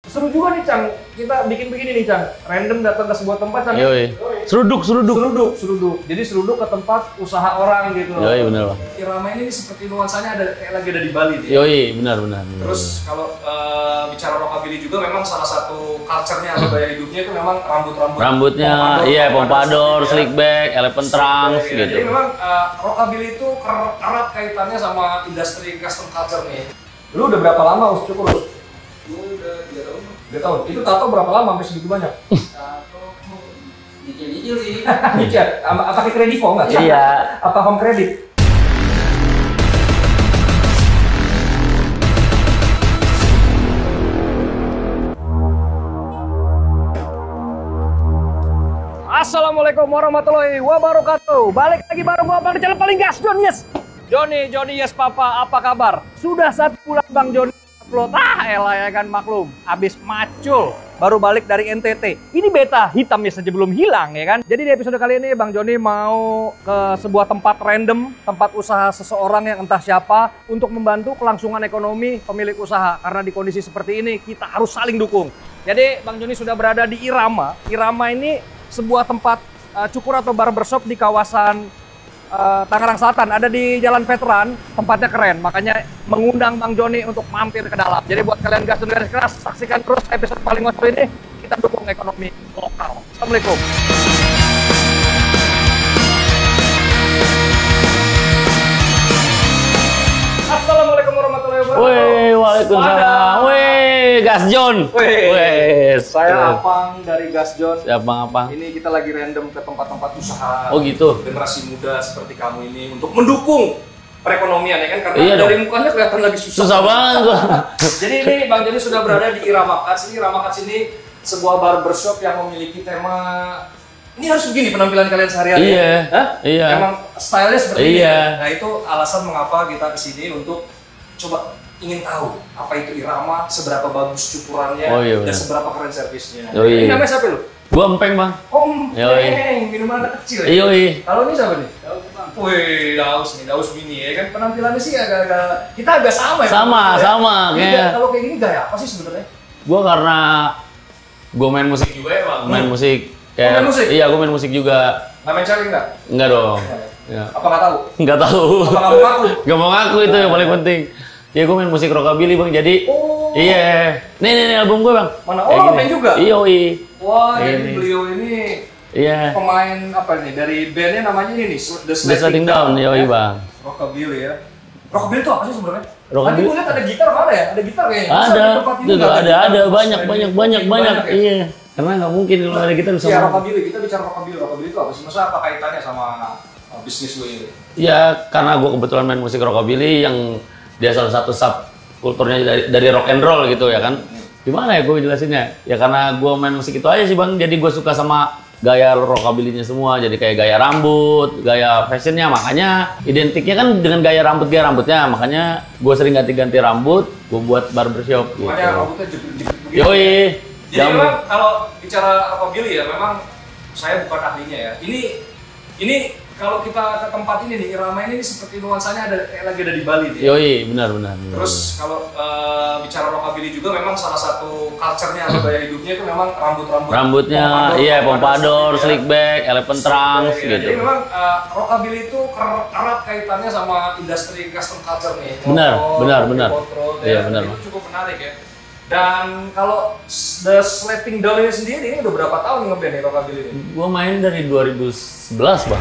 Seru juga nih, Cang. Kita bikin begini nih, Cang. Random datang ke sebuah tempat, Cang. Yoi. Seruduk. Jadi seruduk ke tempat usaha orang gitu. Yoi, benar, Bang. Irama ini seperti nuansanya ada kayak lagi ada di Bali nih. Yoi, benar. Terus kalau bicara rockabilly juga memang salah satu culture-nya atau gaya hidupnya itu memang rambutnya, pompadour, slick back, elephant trunks gitu. Jadi memang rockabilly itu erat kaitannya sama industri custom culture nih. Lu udah berapa lama cukur lu? Gue udah 3 tahun. 3 tahun. Itu tato berapa lama sampai segitu banyak? Tato nyicil sih. Nyicil? Apa pakai kredivo nggak? Iya. Apa home credit? Assalamualaikum warahmatullahi wabarakatuh. Balik lagi bareng gua Bang di channel paling gas, John Yes. Johnny Yes Papa, apa kabar? Sudah 1 bulan Bang Johnny upload. Elah ya kan, maklum. Abis macul, baru balik dari NTT. Ini beta hitamnya saja belum hilang ya kan. Jadi di episode kali ini Bang Johnny mau ke sebuah tempat random, tempat usaha seseorang yang entah siapa, untuk membantu kelangsungan ekonomi pemilik usaha. Karena di kondisi seperti ini kita harus saling dukung. Jadi Bang Johnny sudah berada di Irama. Irama ini sebuah tempat cukur atau barbershop di kawasan Tangerang Selatan, ada di Jalan Veteran. Tempatnya keren, makanya mengundang Bang Johnny untuk mampir ke dalam. Jadi buat kalian gas dan garis keras, saksikan terus episode paling ngocok ini. Kita dukung ekonomi lokal. Assalamualaikum. Assalamualaikum warahmatullahi wabarakatuh. Waalaikumsalam. Gas John. Saya Apang dari Gas John. Apang. Ini kita lagi random ke tempat-tempat usaha. Oh gitu. Generasi muda seperti kamu ini untuk mendukung perekonomian ya kan, karena iya dari dong. mukanya kelihatan lagi susah. Susah banget gua. Jadi ini Bang Johnny sudah berada di Irama Cuts. Irama Cuts ini sebuah barbershop yang memiliki tema. Ini harus begini penampilan kalian sehari-hari. Iya. Hah? Iya. Emang stylenya seperti ini. Iya. Nah itu alasan mengapa kita kesini untuk coba ingin tahu apa itu Irama, seberapa bagus cukurannya, dan bener. seberapa keren servisnya. Ini Yoi. namanya siapa lu? Gua Empeng, Bang. Oh, Empeng, minuman anak kecil ya? Yoi. Kalau ini siapa nih? Wih, Daus Mini ya kan, penampilannya sih agak-agak, kita agak sama ya? Sama kayak. Kalau kayak gini gaya apa sih sebenarnya? Gua karena gua main musik juga ya, Bang. Main musik. Main musik? Iya, gua main musik juga. Nggak main cewek nggak? Enggak dong. Ya. Apa nggak tahu? Nggak tahu. Apa nggak mau ngaku? Nggak mau ngaku, itu yang paling penting. Ya gue main musik rockabilly, Bang. Jadi iya. Nih album gue, Bang. Mana? Oh, main juga? Iya. Wah, jadi beliau ini pemain apa nih? Dari bandnya namanya ini nih, The Sliding Down. Yoi, Bang. Rockabilly ya. Rockabilly itu apa sih sebenarnya? Rockabilly. Tadi gue lihat ada gitar, mana ya? Ada gitar kayaknya. Ada banyak. Iya. Karena nggak mungkin kalau ada gitar bisa. Iya, rockabilly. Kita bicara rockabilly. Rockabilly itu apa sih? Maksudnya apa kaitannya sama bisnis lu ini? Ya, karena gue kebetulan main musik rockabilly yang dia salah satu subkulturnya dari rock and roll gitu ya kan. Gimana ya gue jelasinnya? Ya karena gue main musik itu aja sih, Bang. Jadi gue suka sama gaya rockabilly-nya semua. Jadi kayak gaya rambut, gaya fashionnya. Makanya identiknya kan dengan gaya rambutnya. Makanya gue sering ganti-ganti rambut. Gue buat barbershop gitu. Makanya rambutnya jepit-jepit begitu. Yoi. Jadi memang kalau bicara rockabilly ya memang saya bukan ahlinya ya. Ini kalau kita ke tempat ini nih, Irama ini seperti nuansanya ada kayak lagi ada di Bali nih. Yoi, benar. Terus kalau bicara rockabilly juga memang salah satu culture-nya atau gaya hidupnya itu memang rambutnya, pompadour, slick back, elephant trunks gitu. Jadi memang rockabilly itu erat kaitannya sama industri custom culture nih. Benar. Iya, benar. Itu cukup menarik ya. Dan kalau The Sliding Down ini sendiri, ini udah berapa tahun ngeband nih rockabilly ini? Gua main dari 2011, Bang.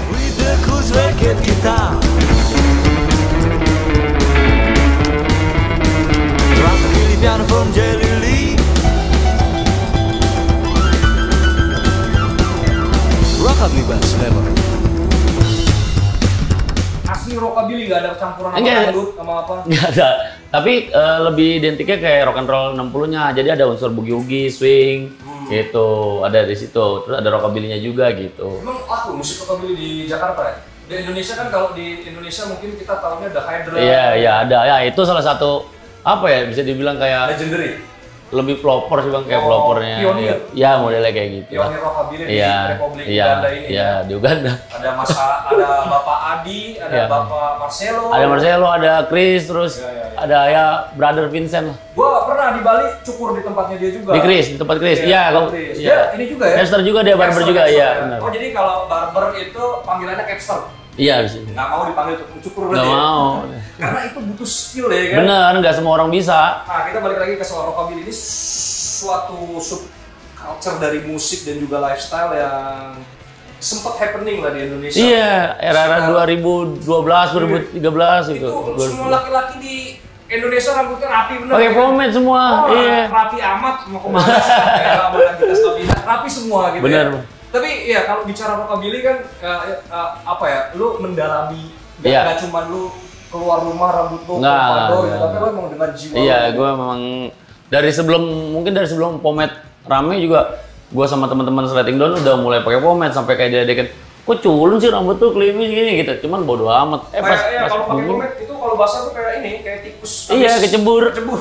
Asli rockabilly, nggak ada campuran sama dangdut sama apa? Nggak ada. Tapi lebih identiknya kayak rock and roll 60-nya. Jadi ada unsur boogie-woogie, swing, gitu. Ada di situ. Terus ada rockabilly-nya juga gitu. Emang aku musik rockabilly di Jakarta ya? Di Indonesia kan, kalau di Indonesia mungkin kita tahunya The Hydra. Iya, ada. Ya, itu salah satu apa ya, bisa dibilang kayak legendary. Lebih pelopor sih, Bang, kayak pelopornya. Pionir. Ya, modelnya kayak gitu. Pionir rockabilly di Republik Uganda ini. Iya, di Uganda. Ada Bapak Adi, ada Bapak Marcelo. Ada Marcelo, ada Chris, terus ada ya Brother Vincent lah. Gua pernah pernah di Bali cukur di tempatnya dia juga. Di Chris, di tempat Chris. Iya, kalau Chris. iya. Dia ini juga ya. Capster juga dia, barber juga, iya. Benar. Oh, jadi kalau barber itu panggilannya capster. Iya di sini. Nggak mau dipanggil cukur Nggak berarti. mau. Karena itu butuh skill ya kan. Bener, nggak semua orang bisa. Nah, kita balik lagi ke soal rockabilly ini suatu subculture dari musik dan juga lifestyle yang sempat happening lah di Indonesia. Iya, era-era 2012, 2013 gitu. Itu semua laki-laki di Indonesia rambutnya rapi bener. Pakai pomade semua. Oh, Iya. rapi amat mau kemana? Kayak rambut kita Stabina, rapi semua gitu. Bener. Ya. Tapi ya kalau bicara rockabilly kan apa ya? Lu mendalami Iya. nggak cuma lu keluar rumah rambut lu Nggak, pompadour gitu, nggak. tapi lu emang dengan jiwa. Iya, lu. gue memang dari sebelum pomade rame juga, gue sama teman-teman Sleting Down udah mulai pakai pomade sampai kayak dia kok culun sih rambut tuh klimis gini gitu. Cuman bodo amat. Kayak kalau pakai booming, pomade itu kalau basah tuh kayak ini, kayak tikus. iya, habis kecebur. kecebur.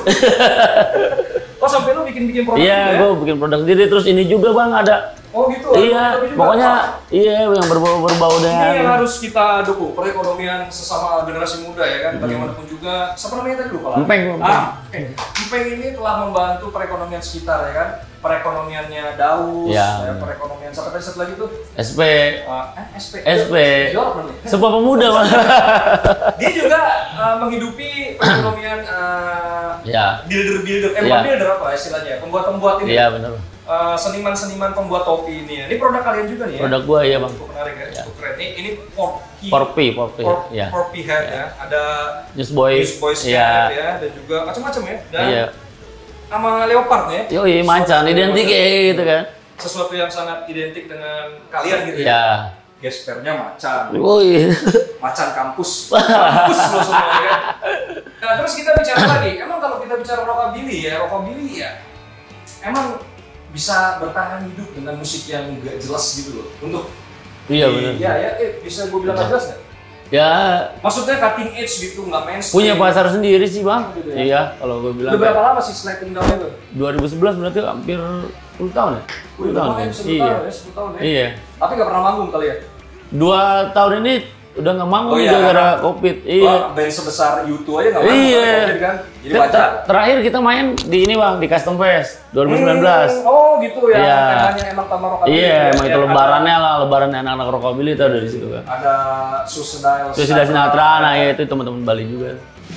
Oh, sampai lu bikin produk Iya, gitu ya? gue bikin produk sendiri. Terus ini juga bang ada. Oh gitu. Iya, tapi juga, pokoknya Pak, iya yang berbau ini yang dengan. harus kita dukung perekonomian sesama generasi muda ya kan. Bagaimanapun juga, siapa namanya tadi lupa lah. Empeng. Empeng ini telah membantu perekonomian sekitar ya kan. Perekonomiannya Daus, Ya. perekonomian siapa tadi satu lagi tuh? SP, SP. SP. Jordan nih. Sebuah pemuda bang. Dia juga menghidupi perekonomian Ya, builder. Ya. Builder apa istilahnya? Pembuat ini. iya benar. Seniman-seniman pembuat topi ini ya. Ini produk kalian juga nih ya? Produk gua iya bang. Cukup menarik ya, Ya. cukup keren. Ini Porpi, ya. Porpi head ya. Ada Newsboy, Newsboys iya. ya, dan juga macam-macam ya. Dan Iya. sama leopard ya. Yoi, macan, identik kayak gitu kan. Sesuatu yang sangat identik dengan kalian gitu ya. Iya. Gespernya macan. Woi. Macan kampus. Kampus lo semua ya kan. Nah, terus kita bicara lagi. Emang kalau kita bicara rockabilly ya emang bisa bertahan hidup dengan musik yang gak jelas gitu loh. Untuk Iya benar. Iya ya, bisa gue bilang gak jelas nggak? Ya, Maksudnya cutting edge gitu, nggak mainstream. punya pasar sendiri sih bang. Gitu ya. Iya, kalau gue bilang. Udah berapa lama sih Sleting Down itu? 2011 berarti hampir 10 tahun ya? 10 tahun ya? 10 Iya. tahun ya, 10 tahun ya. Iya. Tapi nggak pernah manggung kali ya? 2 tahun ini udah nggak manggung Oh iya, gara-gara Covid. Iya. Wah, band sebesar U2 aja nggak manggung Iya. karena Covid kan? Jadi wajar. Terakhir kita main di ini bang, di Custom Fest 2019. Oh gitu ya, Iya. temanya emang Taman Rockabilly. Iya, ya. emang itu Ya, lebarannya lah, lebaran anak-anak rockabilly itu ada di situ kan. Ada Suicidal Terus sudah Sinatra, nah ya itu teman-teman Bali juga.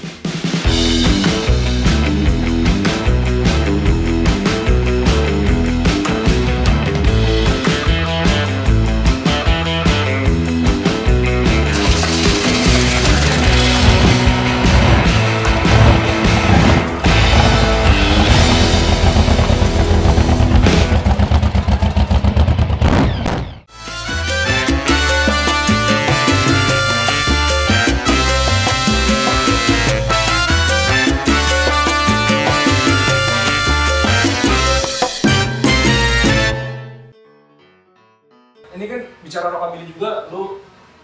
Ini kan bicara rockabilly juga, lu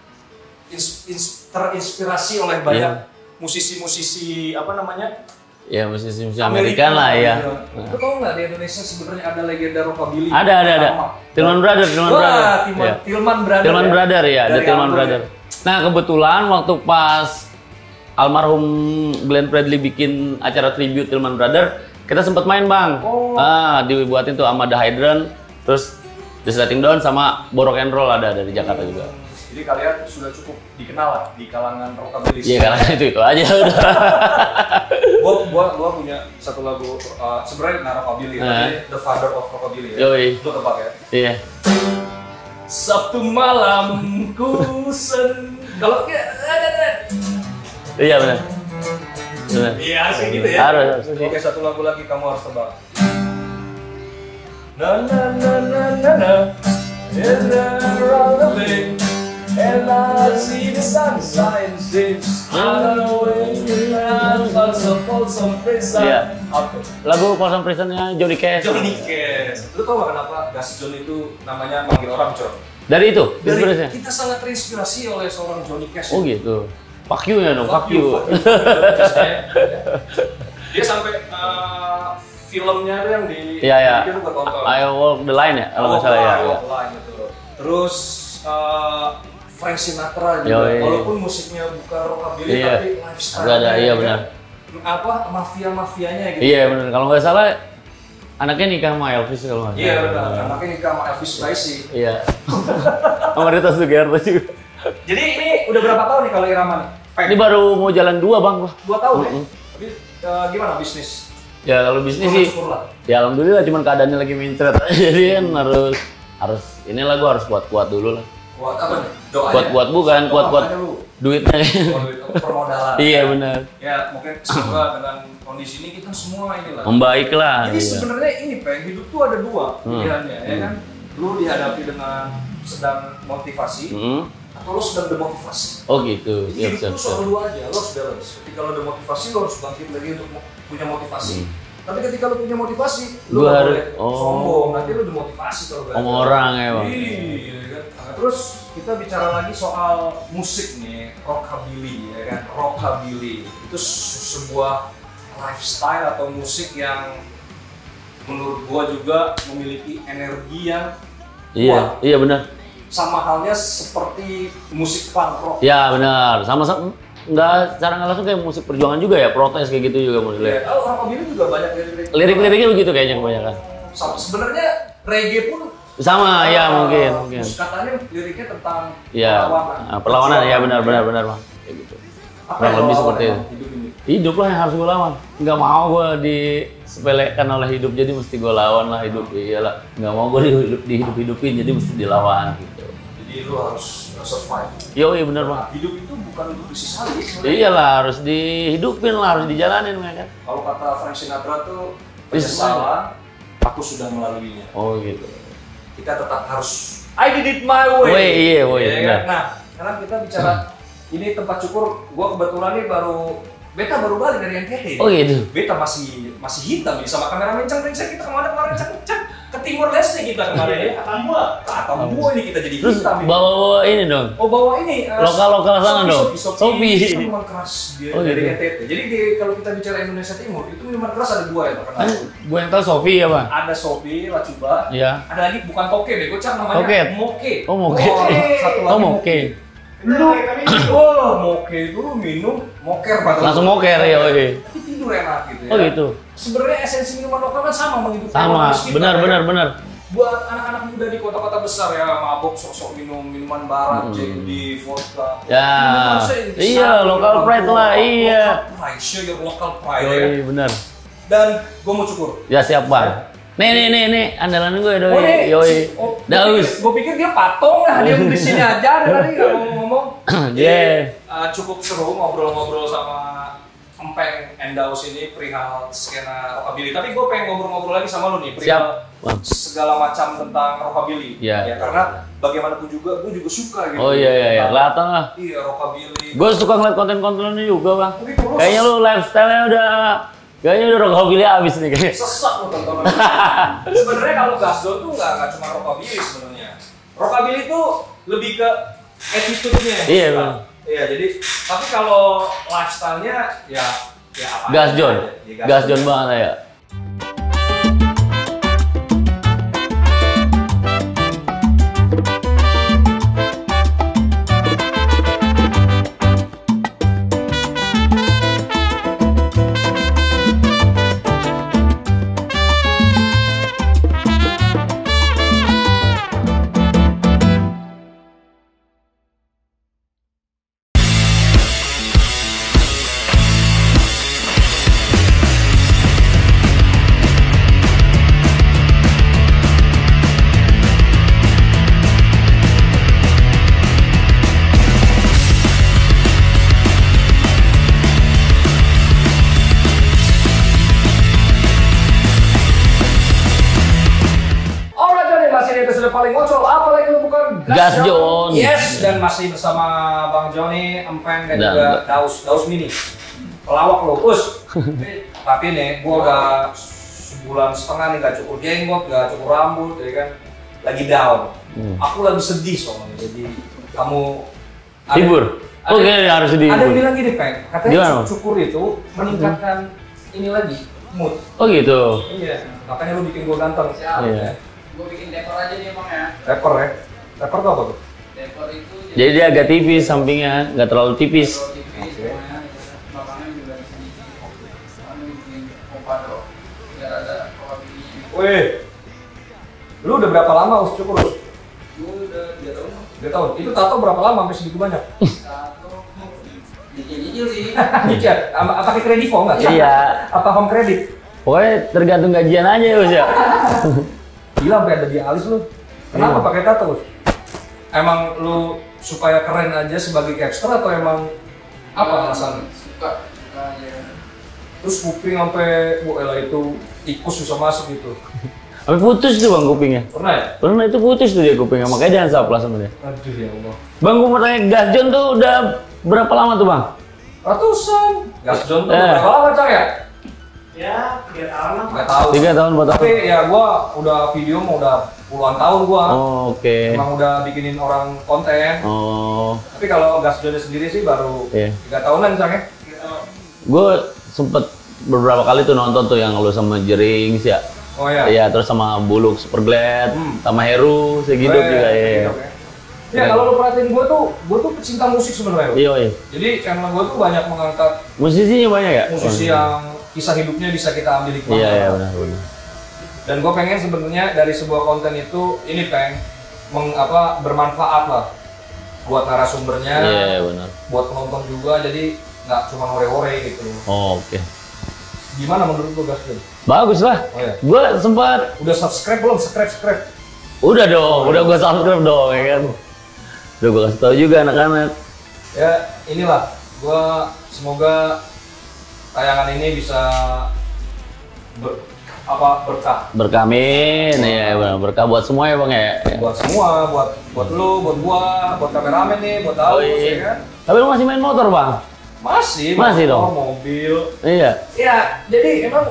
terinspirasi oleh banyak musisi-musisi apa namanya? Ya musisi-musisi Amerika lah ya. Lu tau nggak di Indonesia sebenarnya ada legenda rockabilly? Ada. Tillman Brothers, Wah, Ya. Tillman Brother. Tillman Brother ya, ada Dari Tillman album Brother. ya. Nah kebetulan waktu pas almarhum Glenn Fredly bikin acara tribute Tillman Brother, kita sempat main bang. Oh. Dibuatin tuh sama The Hydrant, terus The Sleting Down sama Borok and Roll ada dari Jakarta juga. Jadi kalian sudah cukup dikenal lah di kalangan rockabilly. Iya karena itu aja udah. Gua punya satu lagu sebenarnya nggak rockabilly, tapi The Father of Rockabilly ya. Yoi. Lu tebak ya. Iya. Sabtu malam ku kalau Iya benar. Benar. iya harus kayak gitu ya. Harus. Oke, satu lagu lagi kamu harus tebak. Na na na na na na and around the way and I see the sunshine since I know when I'm also some prison. Iya. Oke. Lagu Folsom Prison-nya Johnny Cash. Johnny Cash. Lu tau gak kenapa Gas John itu namanya manggil orang John? Dari itu, Dari inspirasinya? kita sangat terinspirasi oleh seorang Johnny Cash. Oh gitu. Fuck you ya dong, fuck you. Dia sampai filmnya tuh yang di Iya ya. itu gua tonton. I Walk the Line ya, kalau nggak salah ya. Walk the Line, betul. Terus Frank Sinatra juga, Yoi. walaupun musiknya bukan rockabilly Iya. tapi lifestyle. Agak ada, iya benar. apa mafia-mafianya gitu. Iya benar. Kalau nggak salah anaknya nikah sama Elvis kalau nggak salah. Iya benar. Anaknya nikah sama Elvis Presley. Iya. Sama Rita Sugiarto juga. Jadi ini udah berapa tahun nih kalau Irama nih? Ini baru mau jalan 2 bang. 2 tahun ya? Tapi gimana bisnis? Ya kalau bisnis sih, ya alhamdulillah cuman keadaannya lagi mencret. Jadi kan harus inilah gua harus kuat-kuat dulu lah. Kuat apa nih? Doa Kuat-kuat bukan, kuat-kuat duitnya. Permodalan. Iya benar. Ya mungkin semoga dengan kondisi ini kita semua inilah. Membaik lah. Jadi iya. sebenarnya ini Peng, hidup tuh ada 2 pilihannya ya kan. Lu dihadapi dengan sedang motivasi atau lu sedang demotivasi. Oh gitu. Hidup Siap. tuh soal 2 aja, lu harus balance. Ketika lu demotivasi lu harus bangkit lagi untuk punya motivasi. Tapi ketika lu punya motivasi, lu nggak boleh sombong, nanti lu demotivasi kalau gak Sama orang ya bang. Iya kan. Nah, terus kita bicara lagi soal musik nih, rockabilly ya kan. Rockabilly itu sebuah lifestyle atau musik yang menurut gua juga memiliki energi yang kuat. Iya benar. Sama halnya seperti musik punk rock. Ya benar. Sama-sama. Nggak, cara nggak langsung kayak musik perjuangan juga ya, protes kayak gitu juga modelnya. Ya, rockabilly juga banyak Lirik-liriknya begitu kayaknya kebanyakan. Sebenarnya reggae pun sama, ya mungkin. Katanya liriknya tentang Ya, perlawanan ya benar bang. Kayak gitu. Kurang lebih seperti itu. Hidup lah yang harus gue lawan. Nggak mau gue disepelekan oleh hidup, jadi mesti gue lawan lah hidup. Iyalah, nggak mau gue dihidup-hidupin, jadi mesti dilawan gitu. Jadi lu harus survive. Iya benar bang. Hidup itu bukan untuk disesali. Iyalah, harus dihidupin lah, harus dijalanin kan. Kalau kata Frank Sinatra tuh, penyesalan, aku sudah melaluinya. Oh gitu. Kita tetap harus I did it my way. Iya, Ya, nah, sekarang kita bicara ini tempat cukur. Gua kebetulan nih Beta baru balik dari NTT. Oh gitu. Beta masih hitam nih sama kameramen Cang kita kemarin Cang ke Timor Leste kita kemarin ya. Atambua ini kita jadi Terus hitam. bawa ini dong. Oh bawa ini lokal sana dong. Sopi. Minuman keras Oh, dari gitu. NTT. Jadi kalau kita bicara Indonesia Timur itu minuman keras ada 2 yang terkenal. Gue yang tahu Sofi ya bang. Ada Sopi, Lacuba. Iya. Ada lagi bukan Toke deh, Cang namanya Toket. Moke. Oh Moke. Satu lagi Moke. Moke itu lu minum moker banget. Langsung moker ya, oke. Tapi tidur enak gitu ya. Oh gitu. Sebenarnya esensi minuman lokal kan sama menghidupkan Sama, orang sekitar, ya. benar. Buat anak-anak muda di kota-kota besar ya mabok sok-sok minum minuman barat, Jack vodka. Ya, iya local pride lah, iya. Local pride, show your local pride ya. Yoi, benar. Dan gua mau cukur. Ya siap bang. Nih, andalan gue doi. Oh, nih, Yoi. Daus. Gue pikir dia patung lah, dia di sini aja dari tadi nggak ngomong. Yeah. Cukup seru ngobrol-ngobrol sama Empeng Endaus ini perihal skena rockabilly. Tapi gue pengen ngobrol-ngobrol lagi sama lu nih perihal segala macam tentang rockabilly. Yeah. Ya karena bagaimanapun juga gue juga suka gitu. Oh iya, kelihatan lah. Iya rockabilly. Gue suka ngeliat konten-kontennya juga bang. Tapi terus, Kayaknya lu lifestyle-nya udah rockabilly abis nih kayaknya. sesak lu tontonan. Sebenarnya kalau Gasdon tuh nggak cuma rockabilly sebenarnya. Rockabilly tuh lebih ke attitude-nya. Iya bang. Iya, jadi tapi kalau lifestyle-nya ya apa? Gas John banget ya. Paling ngocol, apalagi lu bukan Gas John. Yes, dan masih bersama Bang Joni, Empeng dan juga Daus Mini. Pelawak lo, Us. Tapi nih, gua udah sebulan setengah nih gak cukur jenggot, gak cukur rambut, ya kan. Lagi down. Aku lagi sedih soalnya. Jadi kamu hibur. Oke, harus sedih. Ada yang bilang gini, Peng. Katanya gimana? cukur itu meningkatkan ini lagi, mood. Oh gitu. Iya, makanya lu bikin gua ganteng. Iya. Gue bikin dekor aja nih emang ya. Rapper ya? Rapper tuh apa tuh? Dekor itu Jadi dia agak tipis sampingnya, nggak terlalu tipis. tipis, semuanya, belakangnya juga di sini. Wih, lu udah berapa lama us cukur us? Gue udah 3 tahun. 3 tahun. Itu tato berapa lama sampai segitu banyak? Tato nyicil sih. Nyicil. Apa pakai kredivo nggak? Iya. Apa home credit? Pokoknya tergantung gajian aja ya Us ya. Gila sampai ada di alis lu. Kenapa Iya. pakai tato us? Emang lu supaya keren aja sebagai capster atau emang apa alasannya? Suka aja. Terus kuping sampai elah itu tikus bisa masuk gitu. Sampai putus tuh bang kupingnya. Pernah ya? Pernah itu putus tuh dia kupingnya, makanya jangan saplas sama dia. Aduh ya Allah. Bang, gue mau tanya Gas John tuh udah berapa lama tuh bang? Ratusan. Gas John tuh Eh. berapa lama Cang ya? Ya, 3 tahun lah. Nggak tahu. 3 tahun, 4 tahun. Tapi ya gua udah video mau udah puluhan tahun gua. Oh, oke. Emang udah bikinin orang konten. Oh, Tapi kalau Gas John sendiri sih baru iya. 3 tahunan Cang ya. Gue sempet beberapa kali tuh nonton tuh yang lu sama Jerings ya. Oh ya. Iya, terus sama Buluk Superglad, sama Heru, segitu juga ya. Ya kalau lu perhatiin gua tuh pecinta musik sebenarnya. Iya, iya. Jadi channel gua tuh banyak mengangkat Musisinya banyak ya? musisi yang kisah hidupnya bisa kita ambil hikmah. Iya, iya benar, benar. Dan gue pengen sebenarnya dari sebuah konten itu ini bermanfaat lah buat narasumbernya, Iya, benar. buat penonton juga, jadi nggak cuma hore-hore gitu. Oh, oke. Gimana menurut lo Gas John? Bagus lah. Oh, iya. Gue sempat Udah subscribe belum? Subscribe. udah dong, udah gue subscribe dong ya kan. Udah gue kasih tau juga anak-anak. Ya inilah, gue semoga tayangan ini bisa berkah Berkamin, ya benar. Berkah buat semua ya bang ya. buat semua, buat lu, buat gua, buat kameramen nih, buat Oh, Aus, iya. ya kan? Tapi lu masih main motor bang? Masih Masih motor, dong? mobil. Iya. Ya, jadi emang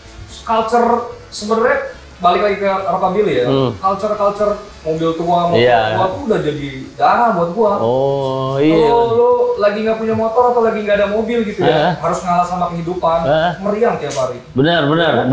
culture sebenarnya balik lagi ke rockabilly ya. Culture mobil tua, motor Iya. tua tuh udah jadi darah buat gua. Oh iya. Kalau lu lagi nggak punya motor atau lagi nggak ada mobil gitu ya, Eh. harus ngalah sama kehidupan, meriang tiap hari. Benar.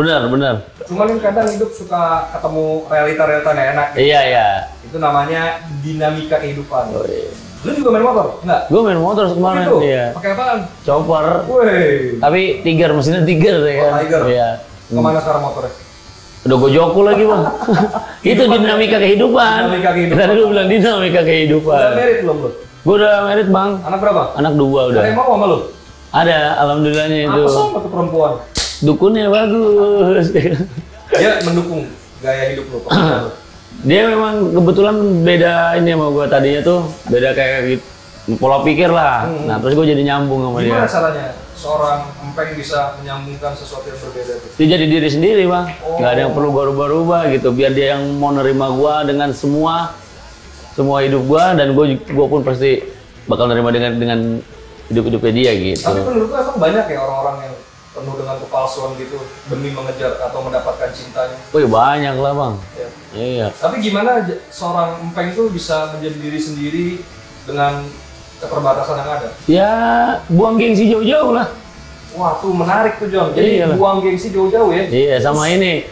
Cuman kan kadang hidup suka ketemu realita-realita nggak enak gitu. Iya iya. Itu namanya dinamika kehidupan. Oh, iya. Lu juga main motor? Enggak? Gue main motor kemarin. Gitu? Iya. Pakai apaan? Chopper. Wih. Tapi Tiger, mesinnya Tiger ya kan. Oh, Tiger. Iya. Kemana sekarang motornya? Udah gue joko lagi bang. Itu dinamika kehidupan. Dinamika kehidupan. Tadi lu bilang dinamika kehidupan. Udah married belum lu? Gue udah married bang. Anak berapa? Anak 2 udah. Ada yang mau sama lu? Ada, alhamdulillahnya itu. Apa sama tuh perempuan? Dukunnya bagus. Dia mendukung gaya hidup lu. perempuan lu. Dia memang kebetulan beda ini sama gue tadinya tuh. Beda kayak gitu. Pola pikir lah. Nah terus gue jadi nyambung sama Gimana dia. caranya seorang empeng bisa menyambungkan sesuatu yang berbeda tuh? Dia jadi diri sendiri bang. Oh. Nggak ada yang perlu gue rubah-rubah gitu. Biar dia yang mau nerima gue dengan semua hidup gue, dan gue pun pasti bakal nerima dengan hidup-hidupnya dia gitu. Tapi menurut lu emang banyak ya orang-orang yang penuh dengan kepalsuan gitu demi mengejar atau mendapatkan cintanya. Wih banyak lah bang. Ya. Iya. Tapi gimana seorang empeng tuh bisa menjadi diri sendiri dengan keterbatasan yang ada? Ya buang gengsi jauh-jauh lah. Wah tuh menarik tuh John. Jadi Iyalah. buang gengsi jauh-jauh ya. Iya ini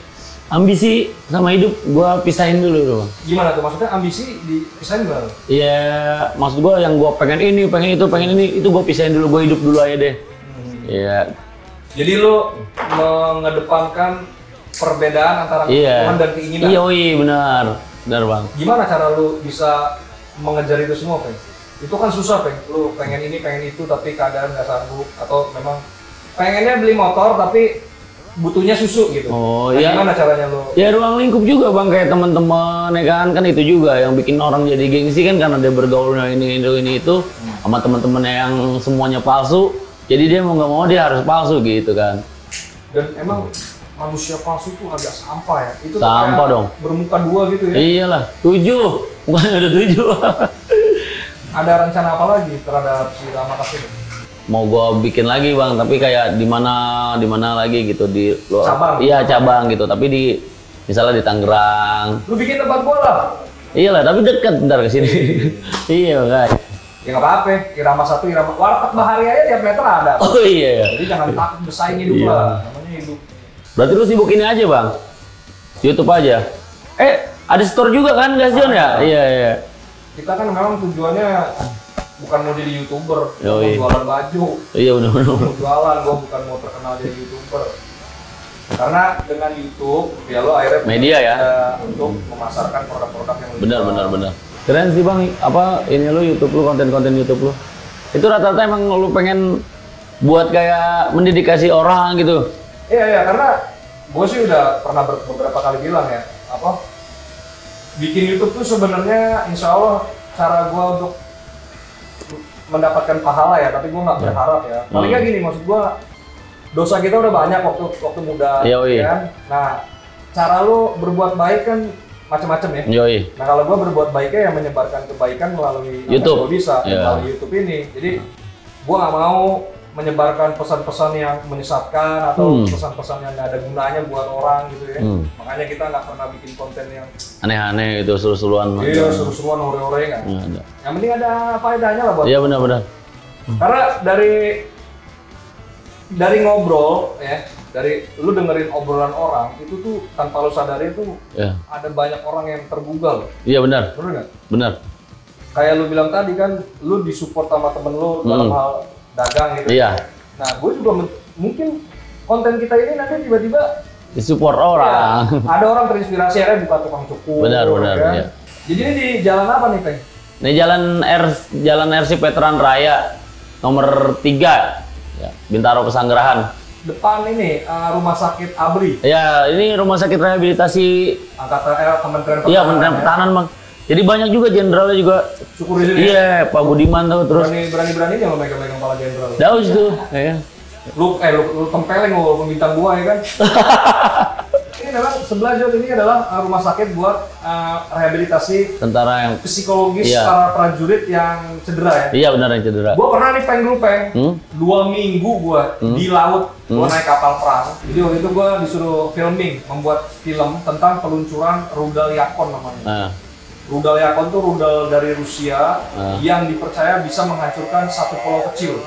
ambisi sama hidup gue pisahin dulu tuh bang. Gimana tuh? Maksudnya ambisi dipisahin gimana? Iya, maksud gue yang gue pengen ini, pengen itu gue pisahin dulu, gue hidup dulu aja deh. Iya, Jadi lu mengedepankan perbedaan antara iya. kebutuhan dan keinginan. Iya, benar bang. Gimana cara lu bisa mengejar itu semua, Peng? Itu kan susah, Peng. Lu pengen ini, pengen itu, tapi keadaan nggak sanggup. Atau memang pengennya beli motor, tapi butuhnya susu gitu. Oh, Nah, iya. gimana caranya lu? Ya ruang lingkup juga bang, kayak teman-teman ya kan itu juga yang bikin orang jadi gengsi kan karena dia bergaulnya ini itu sama teman-temannya yang semuanya palsu. Jadi dia mau nggak mau dia harus palsu gitu kan. Dan emang manusia palsu tuh agak sampah ya. Itu tuh Sampah kayak dong. bermuka dua gitu ya. Iyalah, 7, bukan ada 7. Ada rencana apa lagi terhadap si Ramakas ini? Mau gua bikin lagi bang, tapi kayak di mana lagi gitu di luar. Cabang? Iya cabang gitu, tapi misalnya di Tangerang. Lu bikin tempat bola? Iyalah, tapi dekat ntar ke sini. Iya guys. Ya nggak apa-apa, Irama 1, Irama warteg Bahari aja tiap meter ada. Oh iya. Jadi jangan takut bersaing hidup Iya. lah, namanya hidup. Berarti lu sibuk ini aja bang, YouTube aja. Ada store juga kan Gas John ya? Iya. Kita kan memang tujuannya bukan mau jadi YouTuber, mau Yoi. jualan baju, Iya benar. mau jualan, gua bukan mau terkenal jadi YouTuber. Karena dengan YouTube, ya lo akhirnya Media ya. untuk memasarkan produk-produk yang Benar. Keren sih bang, apa ini lu YouTube lu, konten-konten YouTube lu. Itu rata-rata emang lu pengen buat kayak mendedikasi orang gitu. Iya, karena gue sih udah pernah beberapa kali bilang ya, apa bikin YouTube tuh sebenarnya insya Allah cara gue untuk mendapatkan pahala ya, tapi gue nggak berharap ya. Palingnya gini, maksud gue dosa kita udah banyak waktu muda, kan? Nah, cara lu berbuat baik kan macam-macam ya. Nah, kalau gue berbuat baiknya ya menyebarkan kebaikan melalui YouTube, melalui YouTube ini. Jadi gue nggak mau menyebarkan pesan-pesan yang menyesatkan atau pesan-pesan yang nggak ada gunanya buat orang gitu ya. Makanya kita nggak pernah bikin konten yang aneh-aneh gitu, seru-seruan. Iya, seru-seruan, hore-hore nggak. Yang penting ada faedahnya lah buat. Iya benar. Karena dari ngobrol ya, dari lu dengerin obrolan orang itu tuh tanpa lu sadari tuh ada banyak orang yang tergugah. Iya benar. Bener nggak? Benar. Kayak lu bilang tadi kan, lu disupport sama temen lu dalam hal dagang gitu. Iya. Nah, gue juga mungkin konten kita ini nanti tiba-tiba disupport orang. Ya, ada orang terinspirasi akhirnya buka tukang cukur. Benar. Kan? Iya. Jadi ini di jalan apa nih, Peng? Ini Jalan RC Veteran Raya nomor 3. Ya, Bintaro Pesanggerahan. Depan ini rumah sakit ABRI. Ya, ini rumah sakit rehabilitasi Kementerian Pertahanan. Iya, Kementerian Pertahanan, Bang. Jadi banyak juga jenderalnya juga. Syukur di sini. Iya, Pak Budiman tuh terus. Berani yang lo megang-megang kepala jenderal. Daus tuh, ya. Lu tempeleng walaupun bintang 2 ya kan. Ini adalah sebelah John, ini adalah rumah sakit buat rehabilitasi tentara yang psikologis para prajurit yang cedera ya. Iya benar, yang cedera. Gua pernah nih Peng, 2 minggu gua di laut, gua naik kapal perang. Jadi waktu itu gua disuruh membuat film tentang peluncuran rudal Yakon namanya. Rudal Yakon tuh rudal dari Rusia yang dipercaya bisa menghancurkan satu pulau kecil.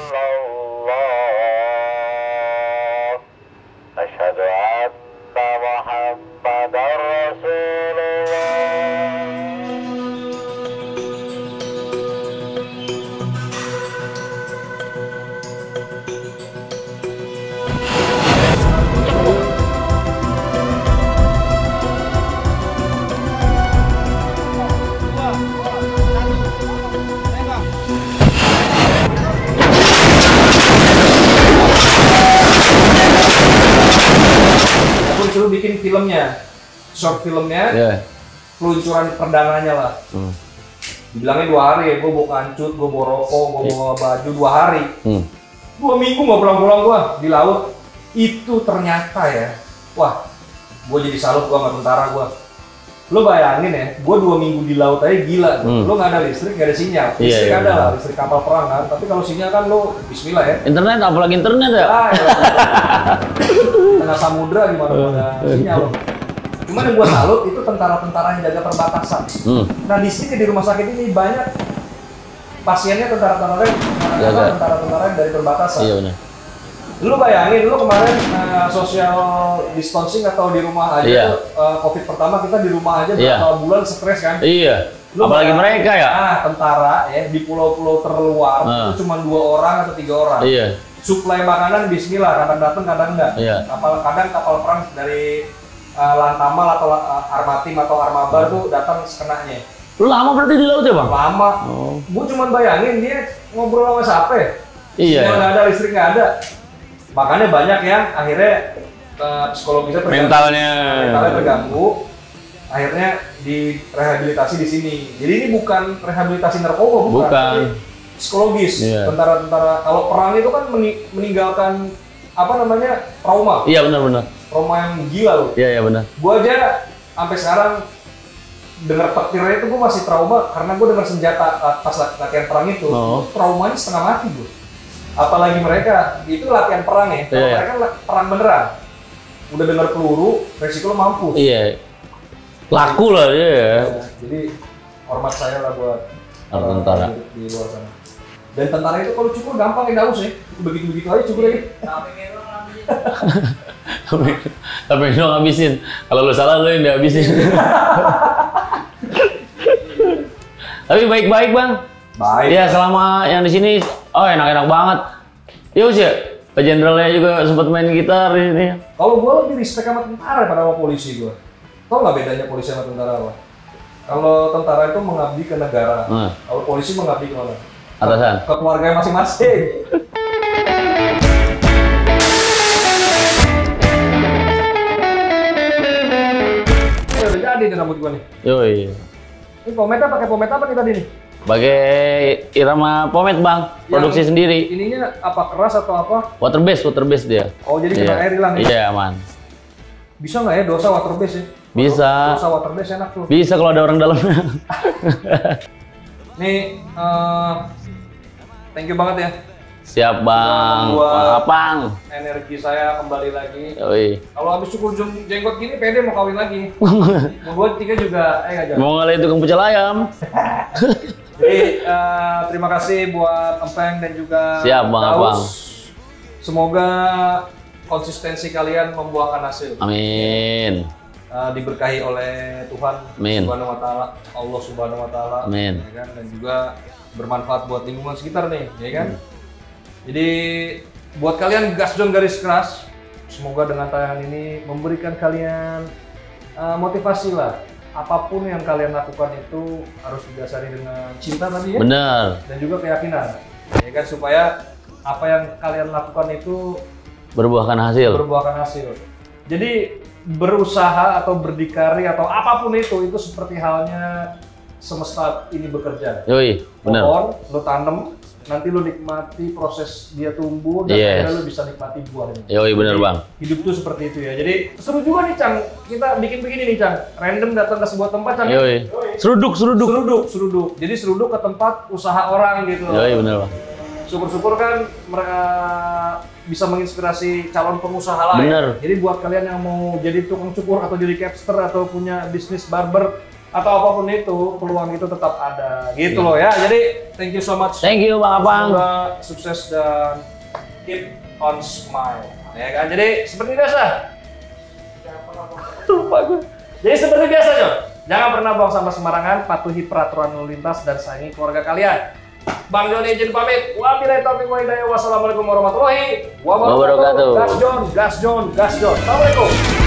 Disuruh bikin filmnya, short filmnya, peluncuran perdananya lah. Dibilangnya 2 hari ya, gue bawa kancut, gue bawa rokok, gue bawa baju 2 hari. 2 minggu nggak pulang-pulang gue di laut. Itu ternyata ya, wah, gue jadi salut gue sama tentara gue. Lo bayangin ya, gue 2 minggu di laut aja gila. Lo nggak ada listrik, nggak ada sinyal. Listrik ada lah, listrik kapal perang kan. Tapi kalau sinyal kan lo bismillah ya. Internet, apalagi internet ya? Tengah samudra gimana ada sinyal lo. Cuman yang gue salut itu tentara-tentara yang jaga perbatasan. Nah di sini di rumah sakit ini banyak pasiennya tentara-tentara yang dari perbatasan. Iya benar. Lu bayangin, lu kemarin social distancing atau di rumah aja tuh, COVID pertama kita di rumah aja berapa bulan stres kan? Iya. Apalagi mereka ya? Tentara ya di pulau-pulau terluar itu cuma 2 orang atau 3 orang. Iya. Suplai makanan bismillah, kadang datang kadang enggak. Iya. Kadang kapal perang dari Lantamal atau Armatim atau Armabar tuh datang sekenanya. Lu lama berarti di laut ya bang? Lama. Gua cuma bayangin dia ngobrol sama siapa ya? Iya. Nggak ada listrik, nggak ada. Makanya banyak yang akhirnya psikologisnya mentalnya terganggu, akhirnya direhabilitasi di sini. Jadi ini bukan rehabilitasi narkoba, bukan. Psikologis. Tentara-tentara kalau perang itu kan meninggalkan apa namanya trauma. Iya benar-benar. Trauma yang gila loh. Iya benar. Gua aja sampai sekarang dengar petirnya itu gue masih trauma karena gue dengar senjata pas latihan perang itu, traumanya setengah mati gue. Apalagi mereka itu latihan perang ya, kalau mereka perang beneran, udah dengar peluru, resiko lo mampus. Iya, laku lah ya. Jadi hormat saya lah buat tentara di luar sana. Dan tentara itu kalau cukur gampang ya, daus ya, begitu-begitu aja cukur aja. Tapi lo ngabisin, kalau lo salah lo yang dihabisin. Tapi baik-baik bang. Baik. Ya selama yang di sini, enak-enak banget. Ya Us ya, Pak Jenderalnya juga sempat main gitar ini. Kalau gue lebih respect sama tentara daripada sama polisi gue. Tau nggak bedanya polisi sama tentara apa? Kalau tentara itu mengabdi ke negara, kalau polisi mengabdi ke mana? Atasan. Ke keluarga masing-masing. Udah jadi nih rambut gue nih. Yoi. Ini pomade pakai pomade apa nih tadi nih? Sebagai irama pomade bang, produksi sendiri. Ininya apa keras atau apa? Water base dia. Oh jadi kena air hilang ya? Iya aman. Bisa nggak ya dosa water base ya? Bisa. Dosa water base enak tuh. Bisa kalau ada orang dalamnya. Nih, thank you banget ya. Siap bang. Apang. Energi saya kembali lagi. Yoi. Kalau habis cukur jenggot gini, pede mau kawin lagi. Mau buat tiga juga, nggak jadi. Mau ngalahin tukang pecel ayam. Jadi terima kasih buat Empeng dan juga Siap bang Daus. Abang. Semoga konsistensi kalian membuahkan hasil. Amin. Diberkahi oleh Tuhan Amin. Subhanahu wa taala, Allah Subhanahu wa taala, Amin. ya kan? Dan juga bermanfaat buat lingkungan sekitar nih, ya kan? Jadi buat kalian gasjon garis keras, semoga dengan tayangan ini memberikan kalian motivasi lah. Apapun yang kalian lakukan itu harus didasari dengan cinta tadi ya. Bener. Dan juga keyakinan, ya kan? Supaya apa yang kalian lakukan itu Berbuahkan hasil. Jadi berusaha atau berdikari atau apapun itu seperti halnya semesta ini bekerja. Yoi, bener. Pohon, lo tanam, nanti lo nikmati proses dia tumbuh dan akhirnya lo bisa nikmati buahnya. Yoi, bener Jadi, bang. Hidup tuh seperti itu ya. Jadi seru juga nih Cang, kita bikin begini nih Cang. Random datang ke sebuah tempat Cang. Yoi. Seruduk. Seruduk. Jadi seruduk ke tempat usaha orang gitu. Yoi, bener bang. Syukur-syukur kan mereka bisa menginspirasi calon pengusaha lain. Bener. Jadi buat kalian yang mau jadi tukang cukur atau jadi capster atau punya bisnis barber atau apapun itu, peluang itu tetap ada. Gitu loh ya. Jadi thank you so much. Thank you bang Abang. Semoga sukses dan keep on smile. Ya kan? Jadi seperti biasa. Lupa gue. Jadi seperti biasa, Jon. Jangan pernah buang sampah sembarangan, patuhi peraturan lalu lintas dan sayangi keluarga kalian. Bang Joni izin pamit. Wabillahi taufiq wal hidayah. Wassalamualaikum warahmatullahi wabarakatuh. Gas Jon. Assalamualaikum.